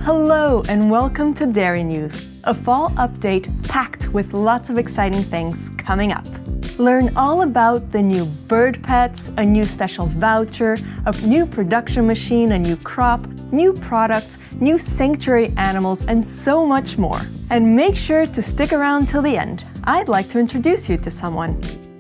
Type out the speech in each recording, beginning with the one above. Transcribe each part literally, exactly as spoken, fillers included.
Hello and welcome to Dairy News, a fall update packed with lots of exciting things coming up. Learn all about the new bird pets, a new special voucher, a new production machine, a new crop, new products, new sanctuary animals, and so much more. And make sure to stick around till the end. I'd like to introduce you to someone.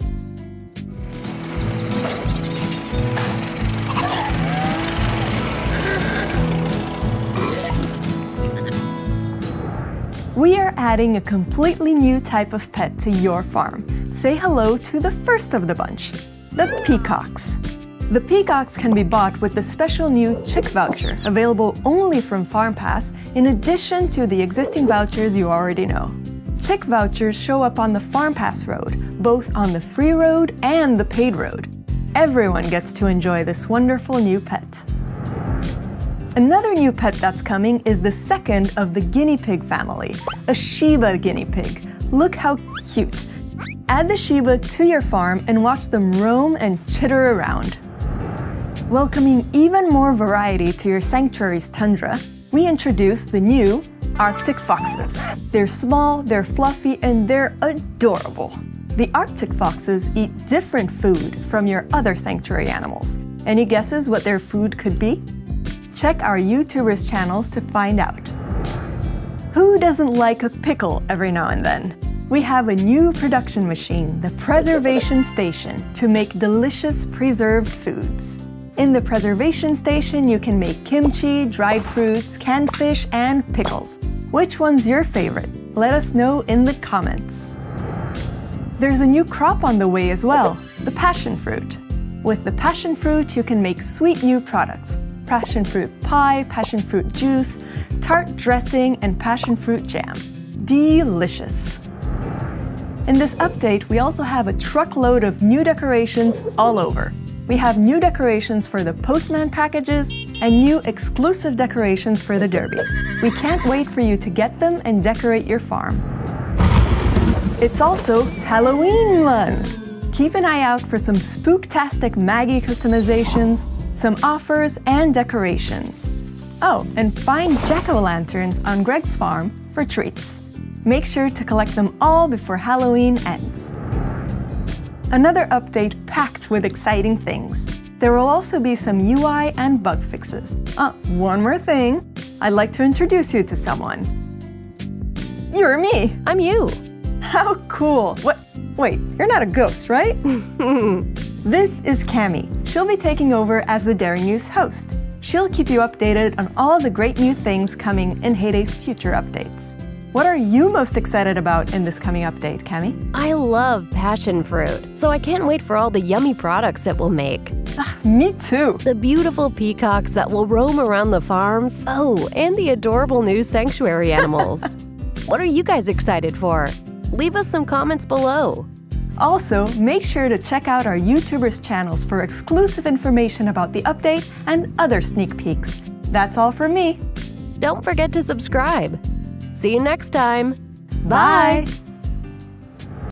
We are adding a completely new type of pet to your farm. Say hello to the first of the bunch, the peacocks. The peacocks can be bought with the special new chick voucher, available only from FarmPass, in addition to the existing vouchers you already know. Chick vouchers show up on the FarmPass road, both on the free road and the paid road. Everyone gets to enjoy this wonderful new pet. Another new pet that's coming is the second of the guinea pig family, a Shiba guinea pig. Look how cute! Add the Shiba to your farm and watch them roam and chitter around. Welcoming even more variety to your sanctuary's tundra, we introduce the new Arctic foxes. They're small, they're fluffy, and they're adorable. The Arctic foxes eat different food from your other sanctuary animals. Any guesses what their food could be? Check our YouTubers' channels to find out. Who doesn't like a pickle every now and then? We have a new production machine, the Preservation Station, to make delicious preserved foods. In the Preservation Station, you can make kimchi, dried fruits, canned fish, and pickles. Which one's your favorite? Let us know in the comments. There's a new crop on the way as well, the passion fruit. With the passion fruit, you can make sweet new products. Passion fruit pie, passion fruit juice, tart dressing, and passion fruit jam. Delicious! In this update, we also have a truckload of new decorations all over. We have new decorations for the postman packages and new exclusive decorations for the Derby. We can't wait for you to get them and decorate your farm. It's also Halloween month! Keep an eye out for some spooktastic Maggie customizations, some offers and decorations. Oh, and find jack-o'-lanterns on Greg's farm for treats. Make sure to collect them all before Halloween ends. Another update packed with exciting things. There will also be some U I and bug fixes. Ah, one more thing. I'd like to introduce you to someone. You're me! I'm you! How cool! What? Wait, you're not a ghost, right? This is Cami. She'll be taking over as the Dairy News host. She'll keep you updated on all the great new things coming in Hayday's future updates. What are you most excited about in this coming update, Cami? I love passion fruit, so I can't wait for all the yummy products it will make. Ah, me too! The beautiful peacocks that will roam around the farms. Oh, and the adorable new sanctuary animals. What are you guys excited for? Leave us some comments below. Also, make sure to check out our YouTubers' channels for exclusive information about the update and other sneak peeks. That's all from me. Don't forget to subscribe. See you next time. Bye!